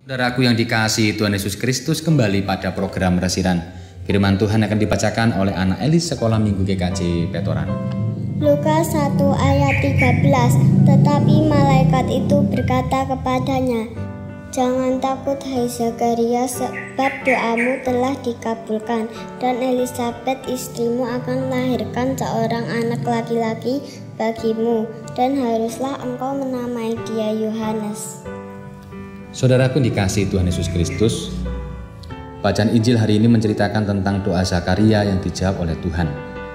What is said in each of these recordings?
Saudaraku yang dikasihi Tuhan Yesus Kristus, kembali pada program Resiran. Firman Tuhan akan dibacakan oleh anak Elis Sekolah Minggu GKJ Petoran. Lukas 1 ayat 13. Tetapi malaikat itu berkata kepadanya, "Jangan takut hai Zakaria, sebab doamu telah dikabulkan, dan Elisabet istrimu akan melahirkan seorang anak laki-laki bagimu, dan haruslah engkau menamai dia Yohanes." Saudaraku dikasihi Tuhan Yesus Kristus, bacaan Injil hari ini menceritakan tentang doa Zakaria yang dijawab oleh Tuhan.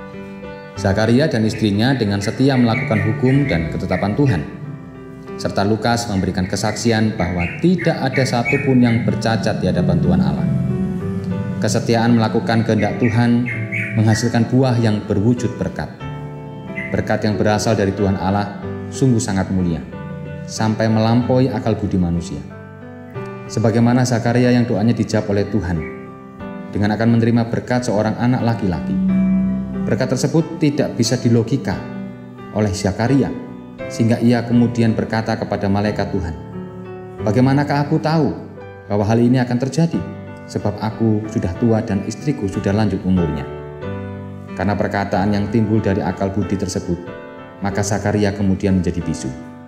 Zakaria dan istrinya dengan setia melakukan hukum dan ketetapan Tuhan, serta Lukas memberikan kesaksian bahwa tidak ada satupun yang bercacat di hadapan Tuhan Allah. Kesetiaan melakukan kehendak Tuhan menghasilkan buah yang berwujud berkat. Berkat yang berasal dari Tuhan Allah sungguh sangat mulia, sampai melampaui akal budi manusia. Sebagaimana Zakaria yang doanya dijawab oleh Tuhan dengan akan menerima berkat seorang anak laki-laki. Berkat tersebut tidak bisa dilogika oleh Zakaria, sehingga ia kemudian berkata kepada malaikat Tuhan, "Bagaimanakah aku tahu bahwa hal ini akan terjadi? Sebab aku sudah tua dan istriku sudah lanjut umurnya." Karena perkataan yang timbul dari akal budi tersebut, maka Zakaria kemudian menjadi bisu.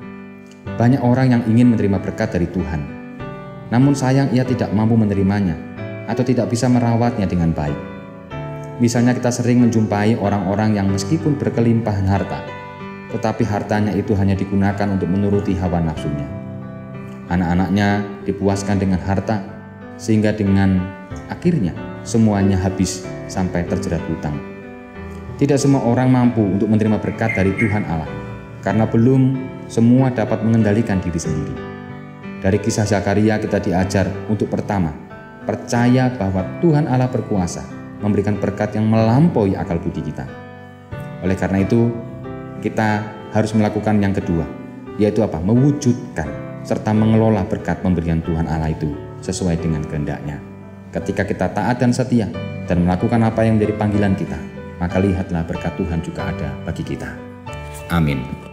Banyak orang yang ingin menerima berkat dari Tuhan, namun sayang ia tidak mampu menerimanya atau tidak bisa merawatnya dengan baik. Misalnya kita sering menjumpai orang-orang yang meskipun berkelimpahan harta, tetapi hartanya itu hanya digunakan untuk menuruti hawa nafsunya. Anak-anaknya dipuaskan dengan harta, sehingga dengan akhirnya semuanya habis sampai terjerat hutang. Tidak semua orang mampu untuk menerima berkat dari Tuhan Allah, karena belum semua dapat mengendalikan diri sendiri. Dari kisah Zakaria kita diajar untuk pertama, percaya bahwa Tuhan Allah berkuasa memberikan berkat yang melampaui akal budi kita. Oleh karena itu, kita harus melakukan yang kedua, yaitu apa? Mewujudkan serta mengelola berkat pemberian Tuhan Allah itu sesuai dengan kehendak-Nya. Ketika kita taat dan setia dan melakukan apa yang menjadi panggilan kita, maka lihatlah berkat Tuhan juga ada bagi kita. Amin.